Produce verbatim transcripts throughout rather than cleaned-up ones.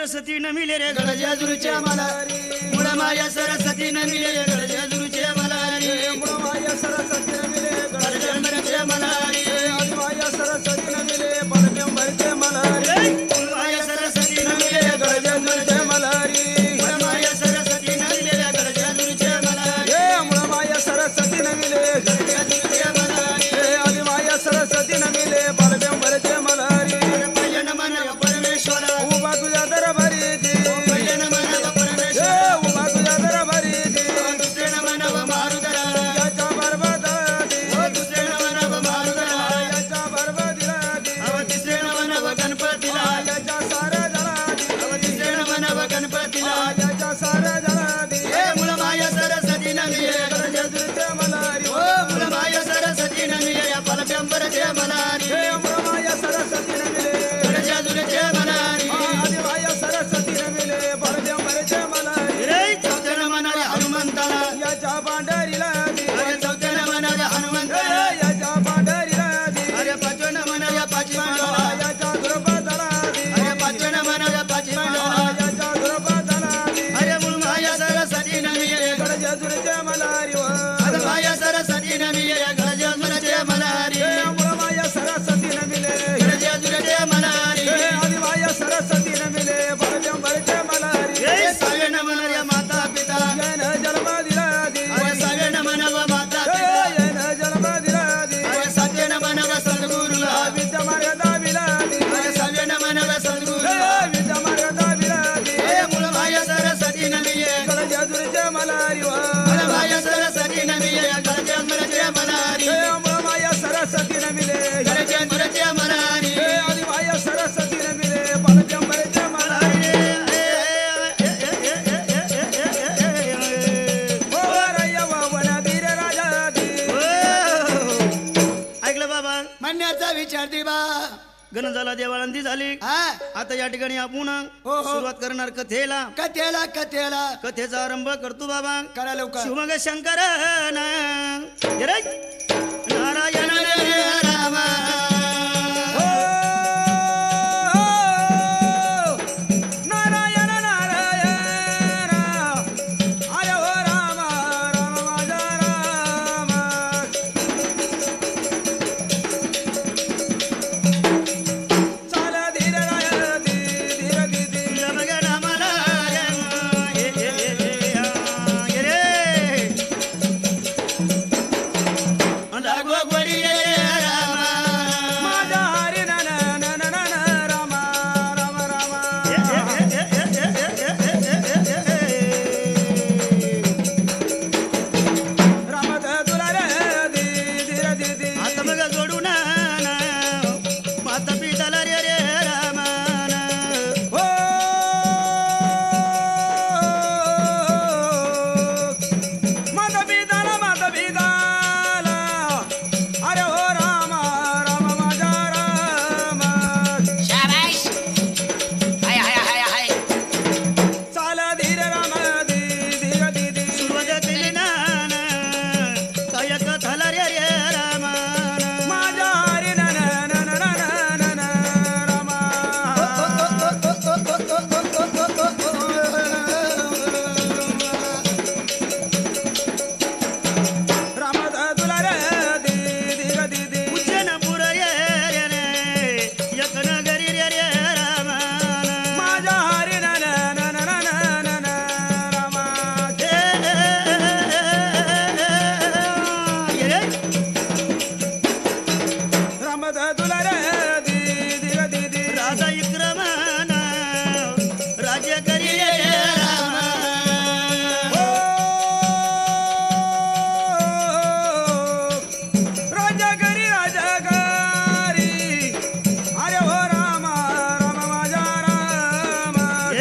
सरस्वती न मिले रे गडजाजुरच्या मलारी मुळ माया सरस्वती न मिले रे गडजाजुरच्या मलारी मुळ माया सरस्वती न मिले गडजाजुरच्या मलारी माया सरस्वती न मिले परमेश्वरच्या मलारी मुळ माया सरस्वती न मिले गडजाजुरच्या मलारी मुळ माया सरस्वती न मिले गडजाजुरच्या मलारी मुळ माया सरस्वती न मिले गडजाजुरच्या मलारी आदि माया सरस्वती न मिले परमेश्वरच्या मलारी पहिल्यानं म्हणावं परमेश्वरा उभा तुझ्या दरबारी दे पहिल्यानं म्हणावं परमेश्वरा उभा तुझ्या दरबारी दे दुसऱ्यानं म्हणावं मारुदरा याच्या बरबादा दे दुसऱ्यानं म्हणावं मारुदरा याच्या बरबादीला दे तिसऱ्यानं म्हणावं गणपतीला याच्या साऱ्या जला दे तिसऱ्यानं म्हणावं गणपतीला याच्या साऱ्या जला दे हे मुळ माया सरस्वती न मिले गडजाजुरच्या मलारी हो मुळ माया सरस्वती न मिले या परमेश्वरच्या मलारी हे मुळ माया सरस्वती न मिले गडजाजुरच्या मलारी आदि माया सरस्वती न मिले परमेश्वरच्या मलारी रे चौथ्यानं म्हणाले हनुमंताला याच्या पांढरीला दे अरे चौथ्यानं म्हणाले हनुमंताला याच्या पांढरीला दे अरे पाचव्यानं म्हणाले पाची पांडवा याच्या द्रौपदाला दे अरे पाचव्यानं म्हणाले पाची पांडवा याच्या द्रौपदाला दे अरे मुळ माया सरस्वती न मिले गडजाजुरच्या मलारी व आदि माया सरस्वती न मिले गडजाजुरच्या मलारी मुळ माया सरस्वती न मिले गडजाजुरच्या मलारी आदि माया सरस्वती न मिले परमेश्वरच्या मलारी हे सगळ्यांना म्हणाल्या माता पिता यानं जन्म दिला दे अरे सगळ्यांना म्हणावं माता पिता यानं जन्म दिला दे अरे सगळ्यांना म्हणावं सद्गुरूला विद्या मार्ग दाविला दे अरे सगळ्यांना म्हणावं सद्गुरूला विद्या मार्ग दाविला दे हे मुळ माया सरस्वती न मिले गडजाजुरच्या मलारी व मुळ माया सरस्वती न मिले गडजाजुरच्या मलारी हे मुळ माया सरस्वती न मिले गडजाजुरच्या मलारी हे आदि माया सरस्वती न मिले परमेश्वरच्या मलारी ओ रय्या वावना धीर राजा दी ऐकलं बाबा म्हणण्याचा विचार दे बा गण झाला देवाळंदी झाली आता या ठिकाणी आपण सुरुवात करणार कथेला कथेला कथेला कथेचा आरंभ करतो बाबा करा लवकर शिवमग शंकर नारायण राम नारायण नारायण अरे हो राम राम माझा राम चाल धीर राय धीर दीदी जमग रामाला ये ये ये रे अंधागो गोरी राम माझा हरी ना ना ना ना ना राम राम राम राम तुला रे धीर दीदी आता बघ जोडू ना माता पिताला रे रे राम हो माता पिताला माता पिताला अरे हो राम राम माझा राम शाबाश हाय हाय हाय हाय चाल धीर राम धीर दीदी सुरुवात केली ना काय कथाला रे रे राम माझा हरी ना ना ना ना ना ना राम राम तुला रे धीर दीदी उज्जैनपुर रे रे रे एक नगरी रे रे राम माझा हरी ना ना ना ना ना ना राम रे राम तुला रे धीर दीदी राजा विक्रमन राज्य करी रे राम राजा करी राजा करी अरे हो राम राम माझा राम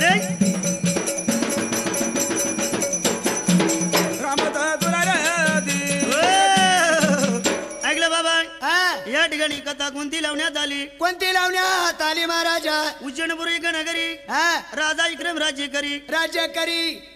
राम तुला रे ऐकलं बाबा या ठिकाणी कथा कोणती लावण्यात आली कोणती लावण्यात आली महाराजा उज्जैनपुरी नगरी हा राजा विक्रम राज्य करी राज्य करी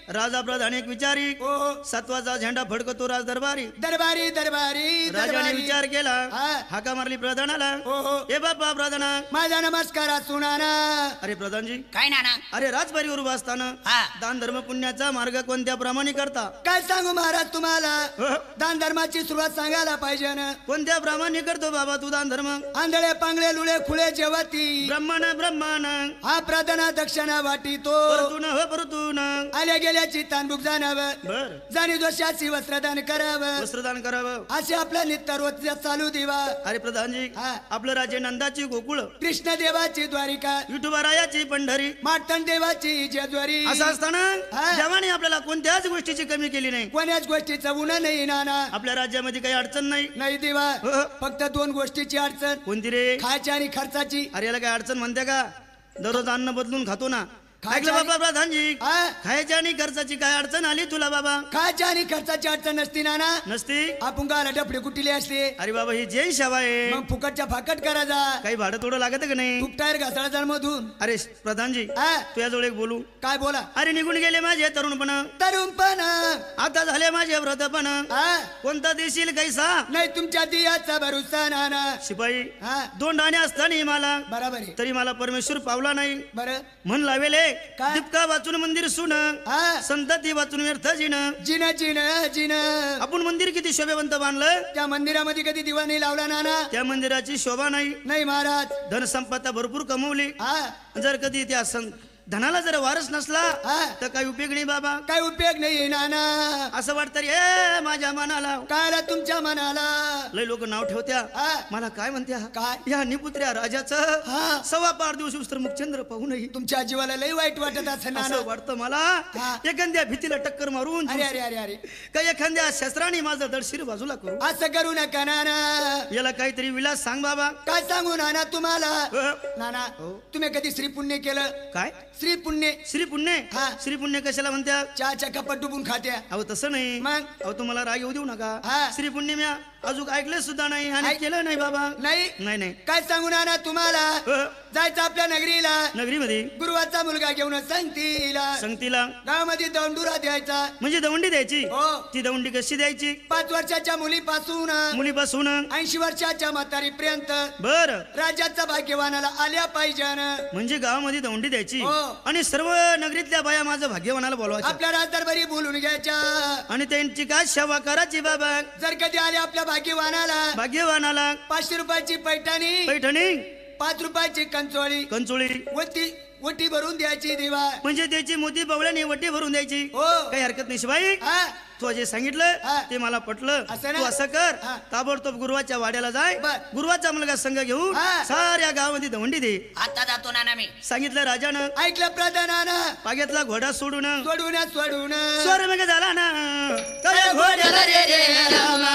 राजा प्रधान एक विचारी हो सत्वाचा झेंडा फडकतो राज दरबारी दरबारी दरबारी राजाने दरबारी विचार केला हा. हाका मारली प्रधानाला हो हो ए बाप्पा प्रधाना माझा नमस्कार सुनाना अरे प्रधानजी काय नाना अरे राजबारीवर उभा असताना हा. दान धर्म पुण्याचा मार्ग कोणत्या प्रमाणे करता काय सांगू महाराज तुम्हाला हो. दान धर्माची सुरुवात सांगायला पाहिजे ना कोणत्या प्रमाणे करतो बाबा तू दान धर्म आंधळे पांगळे लुळे खुळे जेवती ब्रह्मण ब्रह्मण हा प्रार्थना दक्षिणा वाटितो परतून हो परतून आल्या गेल्याची तानबुक जाणावं बर जाणी दोषाची वस्त्रदान करावं वस्त्रदान करावं असे आपलं नित्य रोज चालू दिवा अरे प्रधानजी हा. आपलं राज्य नंदाची गोकुळ कृष्ण देवाची द्वारिका विठुबारायाची पंढरी माटण देवाची जेद्वारी असं असताना हा. जवानी आपल्याला कोणत्याच गोष्टीची कमी केली नाही कोण्याच गोष्टीचं उन्हा नाही नाना आपल्या राज्यामध्ये काही अडचण नाही नाही दिवा हो. फक्त दोन गोष्टीची अडचण कोणती रे खायची आणि खर्चाची अरे याला काय अडचण म्हणते का दररोज अन्न बदलून खातो ना खायची ऐकलं आणि- बाबा प्रधानजी हा? खायच्या आणि खर्चाची काय अडचण आली तुला बाबा खायची आणि खर्चाची अडचण नसती नाना नसती आपण गाला डफडे कुटिले असते अरे बाबा ही जैन शावा आहे मग फुकटच्या फाकट करायचा काही भाडं थोडं लागत का नाही तूप टायर घासाळा मधून अरे प्रधानजी हा? तुझ्याजवळ एक बोलू काय बोला अरे निघून गेले माझे तरुणपण तरुण पण आता झाले माझे व्रतपण हा? कोणता देशील कैसा नाही तुमच्या दियाचा भरोसा नाना शिपाई हा दोन डाणे असताना मला बरोबर आहे तरी मला परमेश्वर पावला नाही बरं म्हण लावेले काय? दीपका वाचून मंदिर सुन हा संतती वाचून व्यर्थ जिन जिन जिन जिन आपण मंदिर किती शोभेवंत बांधलं त्या मंदिरामध्ये कधी दिवा नाही लावला नाना त्या मंदिराची शोभा नाही नाही महाराज धनसंपदा भरपूर कमवली हा जर कधी त्या सं- धनाला जर वारस नसला हा. तर काही उपयोग नाही बाबा काय उपयोग नाही नाना असं वाटतं रे ए माझ्या मनाला काय आला तुमच्या मनाला लय लोक नाव ठेवत्या हा? मला काय म्हणत्या काय या निपुत्र्या राजाचं हा. सव्वा पाच दिवस उस्तर मुखचंद्र पाहू नये तुमच्या जीवाला लई वाईट वाटत असं नाना असं वाटतं मला हा. एखाद्या भीतीला टक्कर मारून अरे अरे अरे अरे काही एखाद्या शस्त्राने माझं दडशिर बाजूला करू असं करू नका नाना याला काहीतरी विलास सांग बाबा काय सांगू नाना तुम्हाला अ, नाना तुम्ही कधी श्री पुण्य केलं काय श्री पुण्य श्री पुण्य हा. श्री पुण्य कशाला म्हणत्या चहाच्या कपात डुबून खात्या अहो तसं नाही मग? अहो तुम्हाला राग येऊ देऊ नका हा. श्री पुण्य म्या अजून ऐकलं सुद्धा नाही आणि ऐक- केलं नाही बाबा नाही नाही नाही काय सांगू नाना तुम्हाला अ, जायचं आपल्या नगरीला नगरीमध्ये गुरुवाचा मुलगा घेऊन संगतीला संगतीला गावामध्ये दंडुरा द्यायचा म्हणजे दवंडी द्यायची हो ती दवंडी कशी द्यायची पाच वर्षाच्या मुलीपासून मुलीपासून ऐंशी वर्षाच्या म्हातारीपर्यंत बर राज्याचा भाग्यवानाला आल्या पाहिजे न. म्हणजे गावामध्ये दवंडी द्यायची हो. आणि सर्व नगरीतल्या बाया माझं भाग्यवानाला बोलवायच्या आपल्या राजदरबारी बोलून घ्यायच्या आणि त्यांची काय सेवा करायची बाबा जर कधी आले आपल्या भाग्यवानाला भाग्यवानाला पाचशे रुपयाची पैठणी पैठणी पाच रुपयाची कंचोळी कंचोळी वटी वटी भरून द्यायची दिवा म्हणजे त्याची मोती बावळ्याने वटी भरून द्यायची हो काही हरकत नाही शिवाई हा तू जे सांगितलं हा. ते मला पटलं असं ना? तू असं कर हा. ताबडतोब गुरुवाच्या वाड्याला जाय बर. गुरुवाचा मुलगा संघ घेऊन हा. साऱ्या गावामध्ये दवंडी दे आता जातो ना मी सांगितलं राजानं ऐकलं प्रधानानं पाग्यातला घोडा सोडून सोडून सोडून स्वर मग झाला ना त्या घोड्याला रे रे रामा.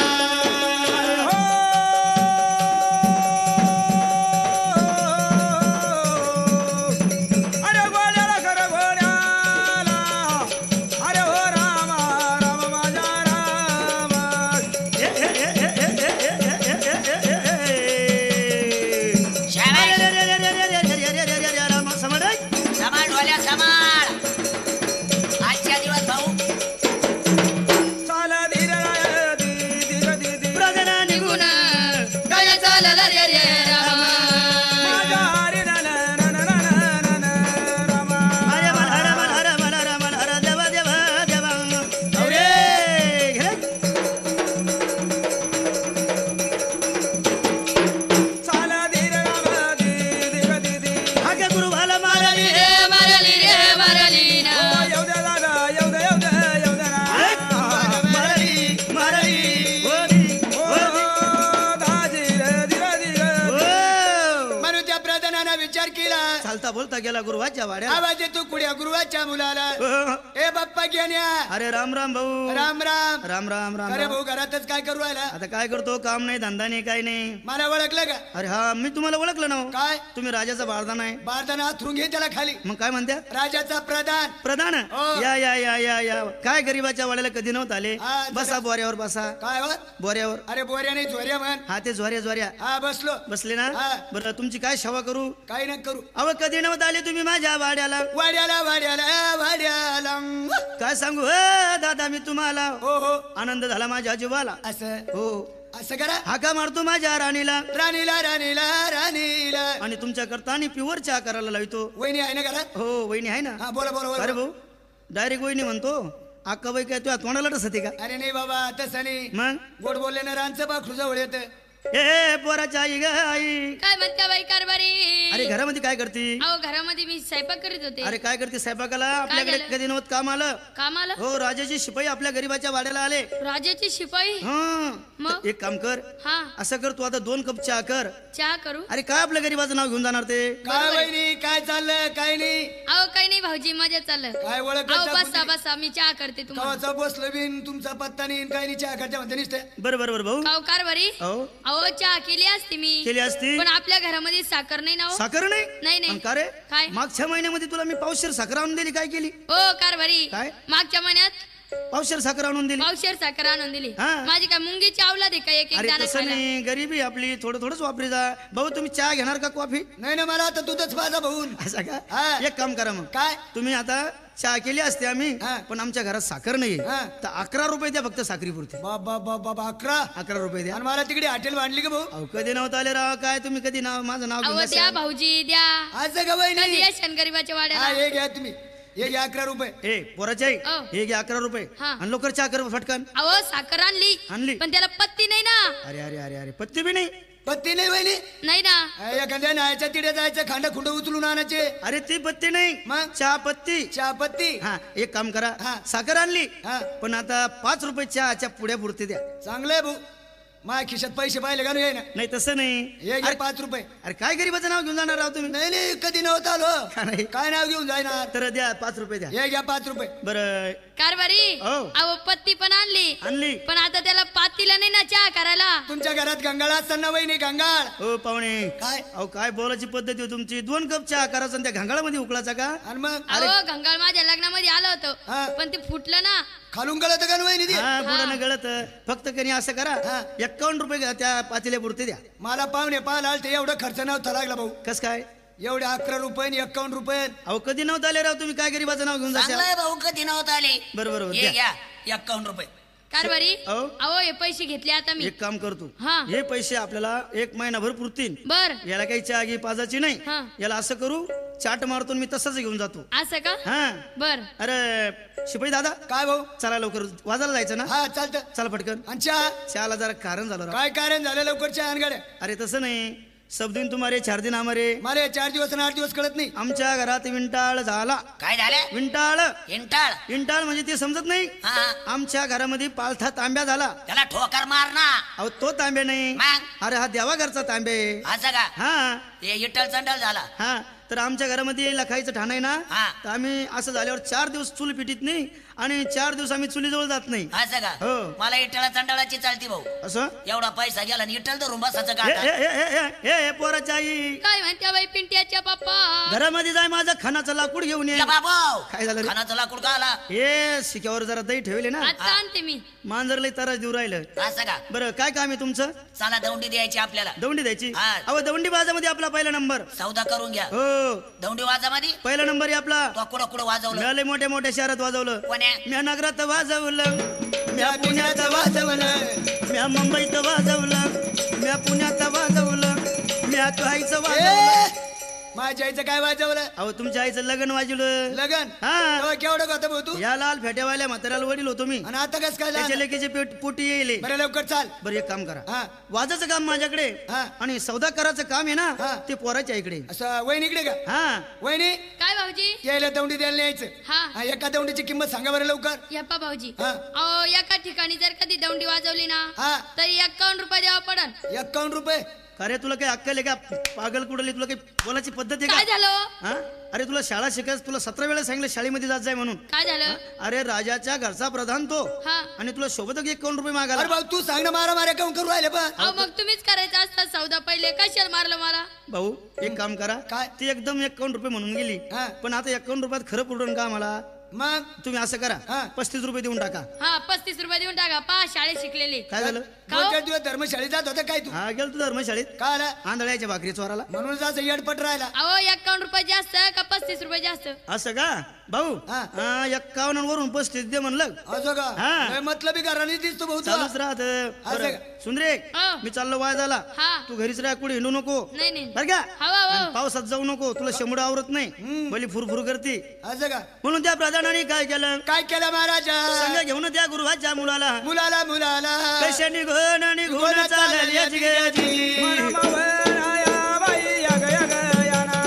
अरे घोड्याला खरं घोड्याला अरे हो रामा राम माझा रामा ए, ए, ए, ए, ए, ए, ए, ए, ए, ए, ए, ए. शाबास. अरे, रे, रे, रे, रे, रे, रे, रे, रे, रे, रे, रे, रामा, समज आहे? समाळ ढोल्या समाळ आजच्या दिवस भाऊ चाल धीर दीदी ग दीदी प्रधाना निघून काय चाललं रे रे रामा माझ्या हरी नन नन नन नन रामा अरे मला हरा मला हरा मला हरा मला हरा देवा देवा देवा अरे घे. चाल धीर राम दीदी ग दीदी हा काय गुरु भाला माराली रे मारली रे मारली ना ओ येऊ दे दादा येऊ दे येऊ दे येऊ दे ना माराली माराली होदी होदी ओ दाजी रे धीर धीर ओ. म्हणून त्या प्रधानानं विचार केला चालता बोलता गेला गुरुवाच्या वाड्यात आवाज येतो कुड्या गुरुवाच्या मुलाला ओ. ए बाप्पा घेण्या अरे राम राम भाऊ राम राम राम राम राम अरे राम. भाऊ घरातच काय करू राहिला आता काय करतो काम नाही धंदा नाही काय नाही मला ओळखलं का अरे हा मी तुम्हाला ओळखलं ना हो. काय तुम्ही राजाचा बारदाना आहे बारदाना हातरून घे त्याला खाली मग काय म्हणत्या राजाचा प्रधान प्रधान हो. या या या या या काय गरीबाच्या वाड्याला कधी नव्हतं आले हा, जरा- बसा बोऱ्यावर बसा काय हो बोऱ्यावर अरे बोऱ्या नाही झोऱ्या म्हण हा ते झोऱ्या झोऱ्या हा बसलो बसले ना हा. बरं तुमची काय सेवा करू काही न करू अव कधी नव्हतं आले तुम्ही माझ्या वाड्याला वाड्याला वाड्याला वाड्याला काय काय सांगू हे दादा मी तुम्हाला हो हो आनंद झाला माझ्या जीवाला असं हो असं करा हाका मारतो माझ्या राणीला राणीला राणीला राणीला आणि तुमच्या करता आणि प्युअर चहा करायला लावतो वहिनी आहे ना घरात हो वहिनी आहे ना हा बोला बोला अरे बोला भाऊ डायरेक्ट वहिनी म्हणतो अक्का बाई काय तुझ्या तोंडाला होते का अरे नाही बाबा तसं नाही मग गोड बोलले ना रानचं बाखरू जवळ येत ए पोराच्या आई ग आई काय म्हणत्या बाई कारभारी अरे घरामध्ये काय करते अहो घरामध्ये मी स्वयंपाक करीत होते अरे काय करते स्वयंपाकाला आपल्याकडे झालं? कधी नव्हत काम आलं काम आलं हो राजाची शिपाई आपल्या गरीबाच्या वाड्याला आले राजाची शिपाई हं. मग? तर एक काम कर हा असं कर तू आता दोन कप चहा कर चहा करू अरे काय आपल्या गरीबाचं नाव घेऊन जाणार ते काय वहिनी काय चाललं काय नाही अहो काही नाही भाऊजी मजा चाललं काय ओळख अहो बसा बसा मी चहा करते तुम्हाला कवाचा बसलो बिन तुमचा पत्ता नाही काय नाही चहा करता म्हणते नुसते बरं बरं बरं भाऊ अहो कारभारी हो अहो चहा केली असती मी केली असती पण आपल्या घरामध्ये साखर नाही ना हो. साखर नाही नाही नाही आणि का रे काय मागच्या महिन्यामध्ये तुला मी पावशेर साखर आणून दिली काय केली हो कारभारी काय? मागच्या महिन्यात पावशेर साखर आणून दिली पावशेर साखर आणून दिली हा. माझी काय मुंगी चावला दे का एक एक अरे दाणा तसं खायला नाही गरीबी आपली थोडं थोडंच वापरी जा भाऊ तुम्ही चहा घेणार का कॉफी नाही ना मला आता दूधच माझा भाऊन असं का हा. एक काम करा मग काय तुम्ही आता चहा केली असते आम्ही हा. पण आमच्या घरात साखर नाही हा. तर अकरा रुपये द्या फक्त साखरी पुरते बाबा बाबा बाबा अकरा अकरा रुपये द्या आणि मला तिकडे हॉटेल बांधली का भाऊ अहो कधी नव्हतं आले राव काय तुम्ही कधी नाव माझं नाव अहो घेऊन द्या बसाल? भाऊजी द्या आज का कधी वहिनी येशन गरीबाच्या हा वाड्याला हे घ्या तुम्ही हे घ्या अकरा रुपये ए पोराची आई अहो. हे घ्या अकरा रुपये हा. आणि लवकर चहा कर फटकन अहो साखर आणली आणली पण त्याला पत्ती नाही ना अरे अरे अरे अरे पत्ती बी नाही पत्ती नाही वहिनी नाही ना हा, एखाद्या नायच्या तिडे जायचं खांड खुंड उचलून आणायचे अरे ती पत्ती नाही मग? चहा पत्ती चहा पत्ती हा एक काम करा हा. साखर आणली हा. पण आता पाच रुपये चहाच्या पुढ्या पुरते द्या चांगलंय भाऊ माझ्या खिशात पैसे पाहिले का नाही ना नाही तसं नाही हे घ्या अरे पाच रुपये अरे काय गरीबाचं नाव घेऊन जाणार राव तुम्ही नाही नाही कधी नव्हतं का नाही? आलो काय नाव घेऊन जाणार तर द्या पाच रुपये द्या हे घ्या पाच रुपये बरं कारभारी हो. अहो पत्ती पण आणली आणली पण आता त्याला पातीला नाही ना चहा करायला तुमच्या घरात गंगाळ असताना वहिनी गंगाळ हो पाहुणे काय अहो काय बोलायची पद्धती हो तुमची दोन कप चहा करायचा आणि त्या घांगाळामध्ये उकळायचा का आणि मग अहो घंगाळ माझ्या लग्नामध्ये आलं हा. होतं पण ते फुटलं ना खालून गळत का वहिनी ती हा पुढं गळत फक्त कधी असं करा हा. एक्कावन्न रुपये घ्या त्या पातेल्या पुरते द्या मला पाहुणे पाहायला आलते एवढं खर्च नव्हता लागला भाऊ कस काय एवढे अकरा रुपये आणि एक्कावन्न रुपये अहो कधी नव्हतं आले राव तुम्ही काय गरीबाचं नाव घेऊन जाशाल चांगलंय भाऊ कधी नव्हतं आले बरोबर बरोबर हे द्या घ्या एक्कावन्न रुपये कारभारी अहो. अहो हे पैसे घेतले आता मी एक काम करतो हा. हे पैसे आपल्याला एक महिनाभर पुरतील बर याला काही चहा घे पाजाची नाही हा. याला असं करू चाट मारतो आणि मी तसंच घेऊन जातो असं का हा बर अरे शिपाई दादा काय भाऊ चला लवकर वाजायला जायचं ना हा चालतं चला पटकन आणि चहा चहाला जरा कारण झालं राव. काय कारण झालं लवकर चहा आण गाड्या अरे तसं नाही सब दिन तुम्हारे चार दिन हमारे मला चार दिवस आणि आठ दिवस कळत नाही आमच्या घरात विंटाळ झाला काय झालं विंटाळ इंटाळ विंटाळ म्हणजे ते समजत नाही हा आमच्या घरामध्ये पालथा तांब्या झाला त्याला ठोकर मार ना अहो तो तांब्या नाही मग? अरे हा देवा घरचा तांबे असं का हा ते इटल चंडल झाला हा तर आमच्या घरामध्ये लखाईचं ठाण आहे ना हा. तर आम्ही असं झाल्यावर चार दिवस चूल पिटीत नाही आणि चार दिवस आम्ही चुलीजवळ जात नाही असं का हो. मला इटला चंडाळाची चालती भाऊ असं एवढा पैसा गेला आणि इटल धरून बसायचं ए, का ए, ए, ए, ए, ए, ए, पोराची आई काय म्हणत्या बाई पिंट्याच्या पप्पा घरामध्ये जाय माझं खानाचं लाकूड घेऊन ये बाबा काय झालं रे? खानाचा लाकूड का आला हे शिक्यावर जरा दही ठेवले ना आता आणते मी मांजर लई तरच देऊ राहिलं असं का बरं काय काम आहे तुमचं चला दौंडी द्यायची आपल्याला दौंडी द्यायची हा. अहो दौंडी बाजामध्ये आपला पहिला नंबर सौदा करून घ्या हो दौंडी वाजामध्ये पहिला नंबर आहे आपला तो कुठं कुठं वाजवलं मिळाले मोठ्या मोठ्या शहरात वाजवलं कोण्या म्या नगरात वाजवलं म्या पुण्यात पुण्यात वाजवलं म्या मुंबईत वाजवलं म्या पुण्यात वाजवलं म्या तू आईचं वाजवलं ए, माझ्या आईचं काय वाजवलं अहो तुमच्या आईचं लग्न वाजवलं लगन हा तेव्हा केवढं होतं भाऊ तू या लाल फेट्यावाल्या म्हाताऱ्याला वडील होतो मी आणि आता कस काय त्याच्या झालं? लेकीचे पेट पोटी येईल बरं लवकर चाल बरं एक काम करा हा वाजाचं काम माझ्याकडे हा. आणि सौदा करायचं काम आहे हा. ना ते पोराच्या इकडे असं वहिनीकडे का हा वहिनी काय भाऊजी यायला दौंडी द्यायला यायचं हा. हा, एका दौंडीची किंमत सांगा बरं लवकर यप्पा भाऊजी हा. अहो एका ठिकाणी जर कधी दौंडी वाजवली ना हा. तर एक्कावन्न रुपये द्यावा पडन एक्कावन्न रुपये अरे तुला काही अक्कल आहे का पागल कुडली तुला काही बोलायची पद्धत आहे काय का झालं हा अरे तुला शाळा शिकायचं तुला सतरा वेळा सांगितलं शाळेमध्ये जात जाय म्हणून काय झालं अरे राजाच्या घरचा प्रधान तो हा आणि तुला सोबत एकावन्न रुपये अरे मागायला भाऊ तू सांग ना मारा मारा काऊन करू राहिले पण अहो मग तुम्हीच करायचं असतं सौदा पहिले कशाला मारलं मला भाऊ एक काम करा काय? ती एकदम एकावन्न रुपये म्हणून गेली हा. पण आता एकावन्न रुपयात खरं पुरवून का मला मग तुम्ही असं हा. करा पस्तीस रुपये देऊन टाका. हा पस्तीस रुपये देऊन टाका पा शाळेत शिकलेले. काय झालं? दोन चार दिवस धर्मशाळेत जात होता काय तू? हा गेल तू धर्मशाळेत का आला? आंधळ्याच्या भाकरी चोराला. म्हणून असं येडपट राहिला. अहो एकावन्न रुपये जास्त का पस्तीस रुपये जास्त? असं का भाऊ? हा. हा, एक्कावन्न वरून पस्तीस दे म्हणलं. असं का? हा. लय मतलबी घराने दिसतो भाऊ तुला. चालूच राहत. असं का? सुंदरे हा. मी चाललो वाजाला. हा. तू घरीच राह कुठे हिंडू नको नाही नाही बर का? हवा आणि हो पावसात जाऊ नको तुला शंभर आवरत नाही. हम्म. भली फुरफुर करते असं का? म्हणून त्या प्रधानाने काय केलं? काय केलं महाराजा? संघ घेऊन त्या गुरुवाच्या मुलाला मुलाला मुलाला कशा निघून निघून चालली याची गयाची. मनमावराया बाई या ग या ग या ना.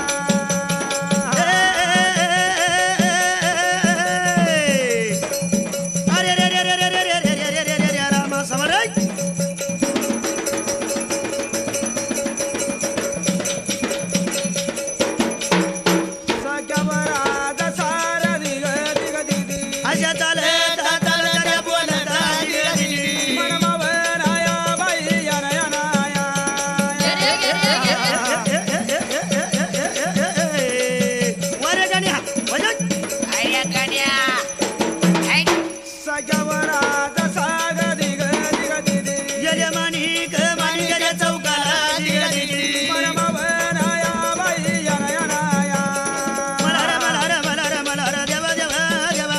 अरे रे रे रे रे रे रे रे रे रे रे रे रे रामा समर. सख्यावरा दसार दिग दिग दिदी. अशा चाले ताताला बोलता मनमावराया बाई या ना या ना या. गे रे, गे रे, गे रे. वारे गाणी हा वजन. अरे गड्या ऐक. सख्यावरा दसार दिग दिग दिदी. जय माणिक माणिक रे चौकाला दिगा दिगी. मनमावराया बाई या ना या ना या. मला रे मला रे मला रे मला रे देवा देवा देवा.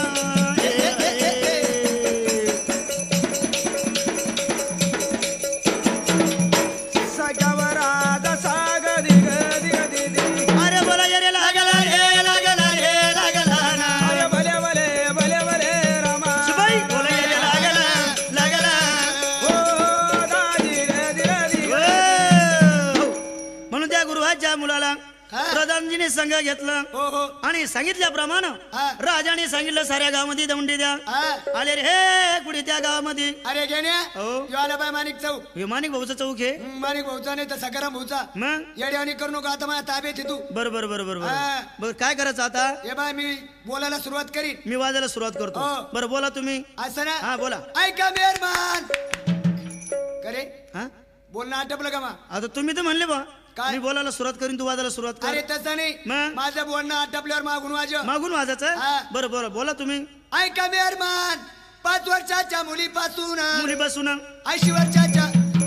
सख्यावरा दसार दिग दिग दिदी. अरे बोला रे लागला रे लागला रे लागला ना. अरे भले भले भले भले रामा. सुबाई बोला रे लागला लागला. ओ दादी रे दिरे दिग. ओ. म्हणून त्या गुरुवाच्या मुलाला हा. प्रधानजीने संघ घेतलं हो हो आणि सांगितल्याप्रमाणे हा. राजाने सांगितलं साऱ्या गावामध्ये दौंडी द्या. हा. आले रे हे कुठे त्या गावामध्ये. अरे घेण्या हो. यो आला बाय माणिक चौक. हे माणिक भाऊचं चौक आहे. हम्म, माणिक भाऊचा नाही तर सकाराम भाऊचा. मग येड्यावानी करू नको आता माझ्या ताब्यात आहे तू. बरं बरं बरं बरं हा. बरं बरं काय करायचं आता? हे बाय मी बोलायला सुरुवात करीन. मी वाजायला सुरुवात करतो. हो. बरं बोला तुम्ही. असं ना? हा बोला. ऐका मेहरबान. करे हा बोलणं आटपलं का मा? आता तुम्ही तर म्हणले बा काय? मी बोलायला सुरुवात करीन तू वाजायला सुरुवात कर. अरे तसं नाही. मग? माझं बोलणं आटपल्यावर मागून वाज. मागून वाजायचं. हा. बरं बरं बोला तुम्ही. ऐका मेहरबान. पाच वर्षाच्या मुलीपासून मुली बसून. ऐंशी वर्षाच्या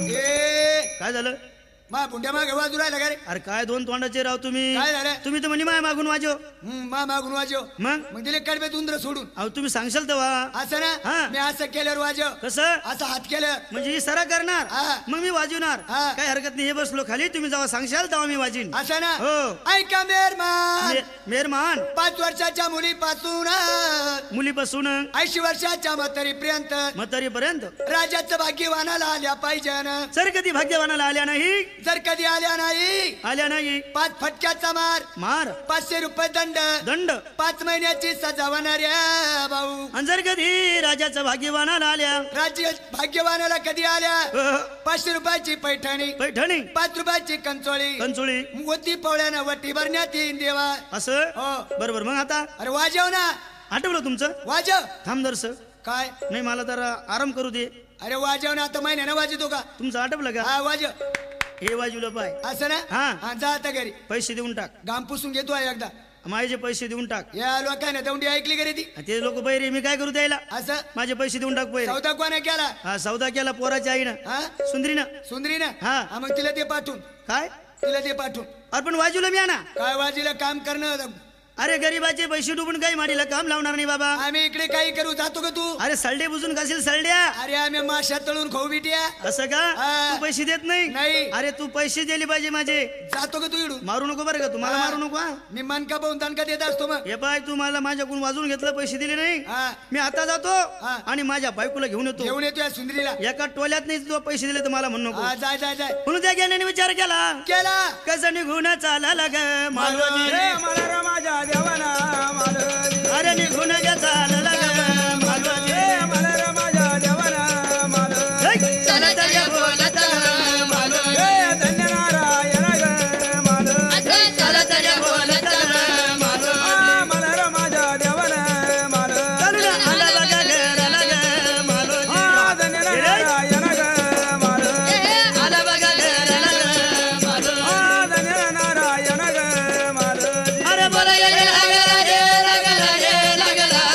ए काय झालं? मा बुंड्या मागे वाजू राहिला का रे? अरे काय दोन तोंडाचे राव तुम्ही. काय झालं? तुम्ही तर म्हणे माय मागून वाजव. हम्म, मा मागून वाजव. मग मग दिले कडबे उंदर सोडून. अहो तुम्ही सांगशाल तेव्हा. असं ना? हा. मी असं केल्यावर वाजव. कसं असं हात केलं. म्हणजे इशारा करणार हा. मग मी वाजवणार. हा. काय हरकत नाही. हे बसलो खाली तुम्ही जेव्हा सांगशाल तेव्हा मी वाजीन. असं ना? हो. ऐका मेहरबान. मे- मेहरमान. पाच वर्षाच्या मुलीपासून मुली बसून ऐंशी वर्षाच्या म्हातारीपर्यंत म्हातारीपर्यंत राजाचं भाग्यवानाला आल्या पाहिजे ना. जर कधी भाग्यवानाला आल्या नाही जर कधी आल्या नाही आल्या नाही पाच फटक्याचा मार. मार पाचशे रुपये दंड. दंड. पाच महिन्याची सजा होणाऱ्या भाऊ. आणि जर कधी राजाचं भाग्यवानाला आल्या राज्य भाग्यवानाला कधी आल्या अह, पाचशे रुपयाची पैठणी. पैठणी पाच रुपयाची कंचोळी. कंचुळी मोती पवळ्यानं वटी भरण्यात येईन देवा. असं हो. बरोबर. मग आता अरे वाजव ना. आठवलं तुमचं. वाजव. थांब दर्श काय? नाही मला तर आराम करू दे. अरे वाजव ना. आता महिन्यानं वाजवतो का? तुमचं आठवलं का? हा वाजव. हे बाजूला पाय. असं ना? हा. हा, जा आता घरी. पैसे देऊन टाक. गाम पुसून घेतो आहे एकदा. माझे पैसे देऊन टाक. या लोकांना दौंडी ऐकली घरी ती. ते लोक बैरे मी काय करू द्यायला. असं माझे पैसे देऊन टाक पैरे. सौदा कोणा केला? हा सौदा केला पोराच्या आईनं. हा सुंदरीनं. सुंदरी ना. हा. हा, मग तिला ते पाठवून. काय तिला ते पाठवून. अरे पण वाजूला मी ना. काय वाजीला काम करणं. अरे गरीबाचे पैसे डुबून काही माडीला काम लावणार नाही बाबा. आम्ही इकडे काही करू जातो का तू? अरे सलडे बुजून घासील सलड्या. अरे आम्ही माशा तळून खाऊ बिट्या. असं का? हा. तू पैसे देत नाही. नाही. अरे तू पैसे दिले पाहिजे माझे. जातो का तू इडून? मारू नको बरं का. तू मला हा. मारू नको. हा. मी मनका पाहून दणका देत असतो मग. हे पाय तू मला माझ्याकडून वाजून घेतलं पैसे दिले नाही. हा. मी आता जातो हा. आणि माझ्या बायकोला घेऊन येतो. घेऊन येतो या सुंदरीला. एका टोल्यात नाही तू पैसे दिले तर मला म्हणू नको. हा, जाय जाय जाय. म्हणून त्या ज्ञानाने विचार केला केला. कसं निघून चालायला ग मालवणी. हे मला रे माझ्या देवाना मालवणी. अरे निघून ग चालायला ग मालवणी. हे मला रे माझ्या देवाना मालवणी. चलत ग बोलत ग मालवणी. हे धन्य नारायण ग मालवणी. चलत ग बोलत ग मालवणी. आ, मला रे माझ्या देवाना मालवणी. चालू ना आला बघा घराला ग मालवणी. आ, धन्य नारायण ग मालवणी. आला बघा घराला ग मालवणी. आ, धन्य नारायण ग मालवणी. अरे बोला गे लागला रे लागला रे लागला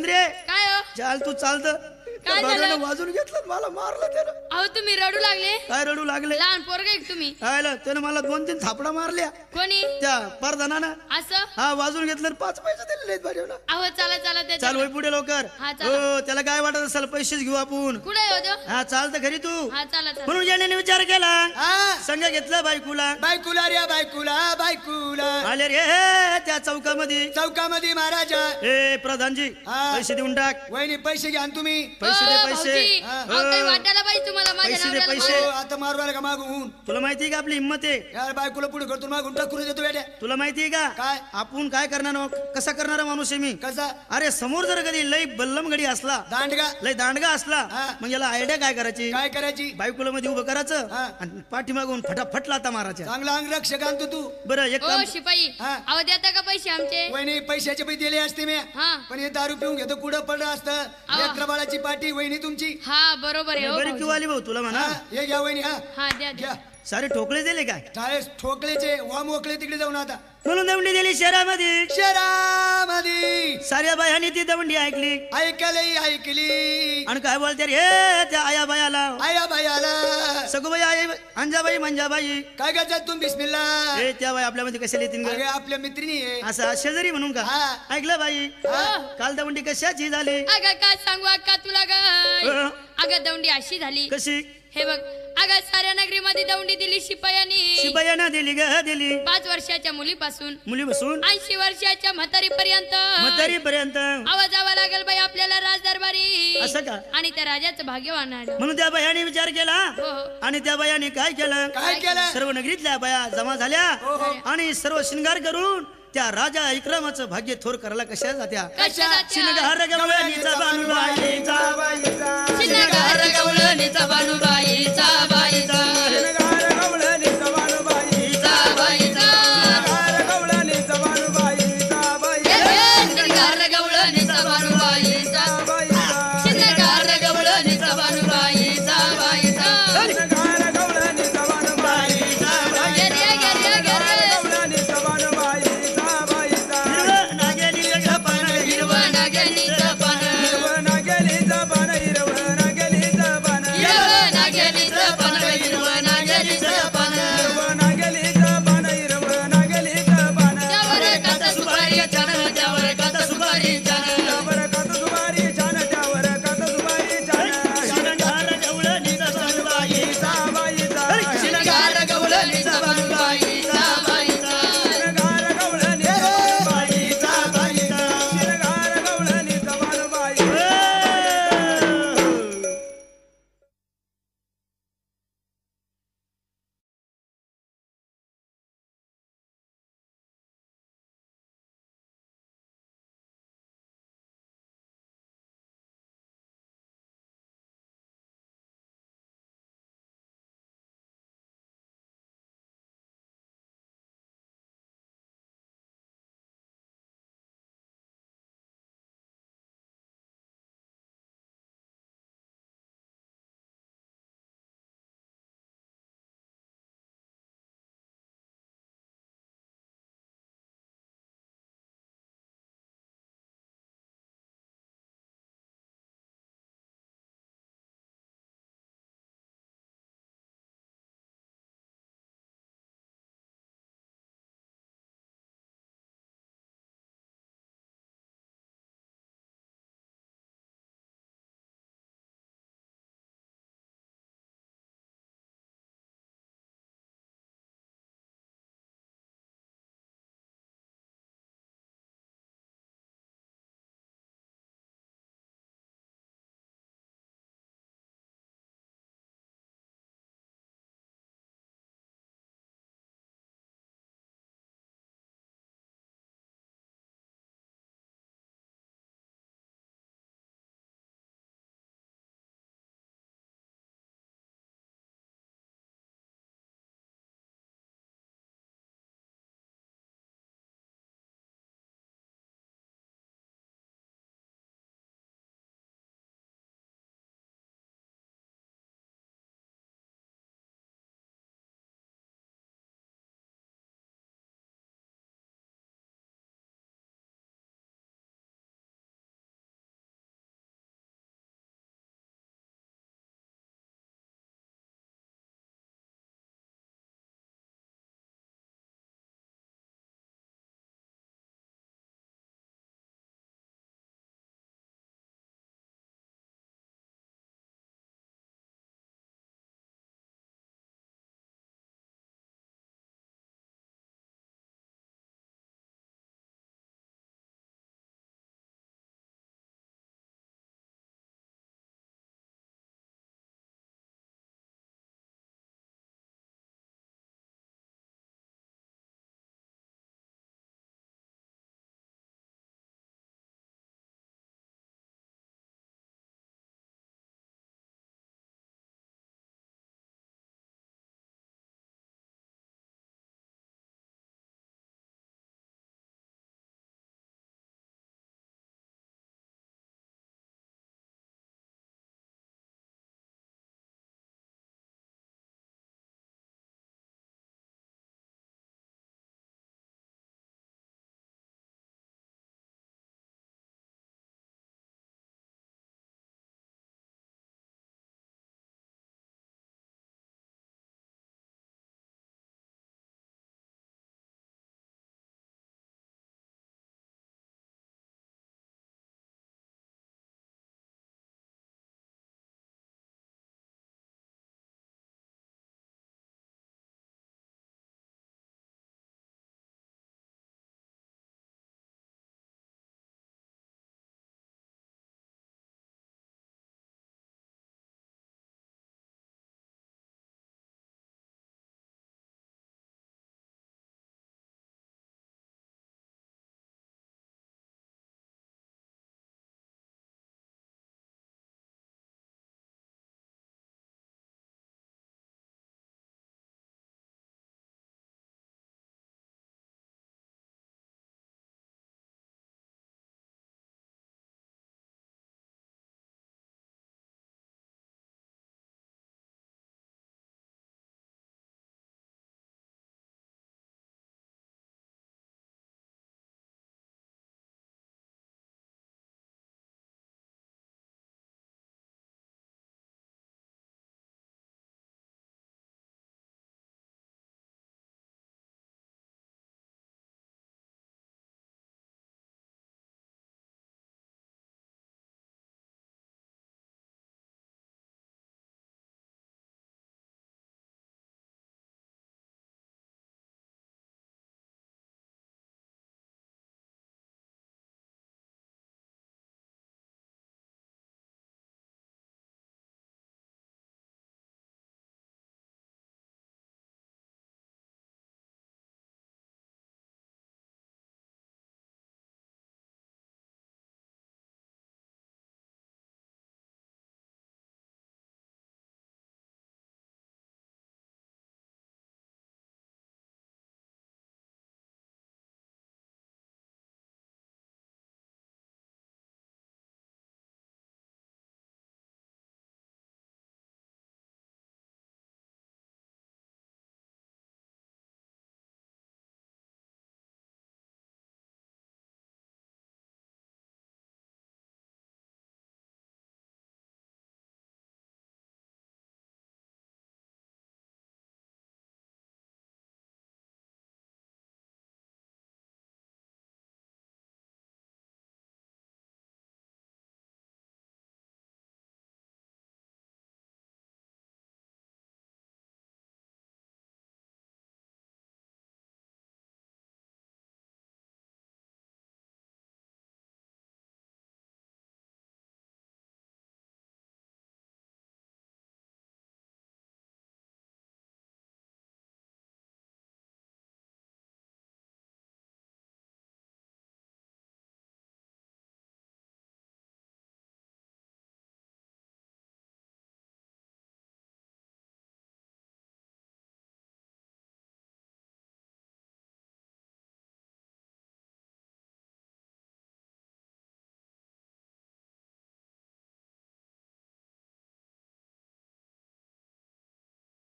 सुंदरे काय हो चाल तू चालत काय झालं? वाजून घेतलं मला मारलं त्यानं अहो तुम्ही रडू लागले काय रडू लागले लहान पोरग आहे का तुम्ही काय त्यानं मला दोन तीन थापडा मारल्या कोणी त्या परधनानं असं हा वाजून घेतलं आणि पाच पैसे दिले नाहीत माझ्याला अहो चला चला चाल त्याच्या होय पुढे लवकर हा, चला. हो त्याला काय वाटत असेल पैसेच घेऊ आपण कुठे हो देव हा चालतं खरी तू हा चला चला म्हणून ज्याने विचार केला हा संघ घेतला बायकुला बायकुला रे बायकुला बायकुला आले रे हे, त्या चौकामध्ये चौकामध्ये महाराजा ए प्रधानजी हा. पैसे देऊन टाक वहिनी पैसे घ्या ना तुम्ही पैसे दे अहो, पैसे भाऊजी, हा. अहो, काही वाटायला पाहिजे तुम्हाला माझ्या पैसे दे, नवऱ्याला पैसे. हो, मला. आता मारू आला का मागून तुला माहितीये का आपली हिंमत आहे यार बायकोला पुढे करतो मागून टाकून देतो बेट्या तुला माहितीये का काय? आपण काय करणार कसा करणारा माणूस आहे मी कसा अरे समोर जर कधी लय बल्लम गडी असला दांडगा लय दांडगा असला हा. मग याला आयडिया काय करायची काय करायची बायकोला मध्ये उभं करायचं हा. आणि पाठीमागून फटाफट लाता मारायच्या चांगला अंगरक्षक आणतो तू बरं एक ओ काम शिपाई हा. अहो देता का पैसे आमचे वहिनी पैशाचे पैसे दिले असते मी हा. पण हे दारू पिऊन घेतो कुठं पडलं असतं लेकरं बाळाची पाठी वहिनी तुमची हा बरोबर आहे हो बरी भाऊजी. किंवा आली भाऊ तुला म्हणा हा, हे घ्या वहिनी हा हा द्या द्या घ्या सारे ठोकळे दिले काय चाळीस ठोकलेचे वाम ओकले तिकडे जाऊन आता म्हणून दवंडी दिली शहरामध्ये शहरामध्ये साऱ्या बायानी ती दवंडी ऐकली ऐकली ऐकली आणि काय बोलते रे हे त्या आया बायाला आया बायाला सगुबाई आई अंजाबाई मंजाबाई काय करतात तुम्ही बिस्मिल्ला हे त्या बाई आपल्यामध्ये कशा येतील अगे ग आपल्या मैत्रिणी आहे असं शेजारी म्हणून का हा. ऐकलं बाई काल दवंडी कशाची झाली अगं काय सांगू अक्का तुला गाय अ, अगं दौंडी अशी झाली कशी हे बघ अगं साऱ्या नगरीमध्ये दौंडी दिली शिपायांनी शिबायाना दिली ग दिली पाच वर्षाच्या मुलीपासून मुली बसून ऐंशी वर्षाच्या म्हातारीपर्यंत म्हातारी पर्यंत आवाज जावा लागेल बाई आपल्याला राजदरबारी असं का आणि त्या राजाचं भाग्यवान आलं. म्हणून त्या बायाने विचार केला हो हो आणि त्या बायाने काय केलं काय केलं सर्व नगरीतल्या बाया जमा झाल्या आणि सर्व शृंगार करून त्या राजा इक्रमाचं भाग्य थोर करायला कशा जात्या कशा जात्या? शिनगार गवळणीचा बानुबाईचा शिनगार गवळणीचा बानुबाई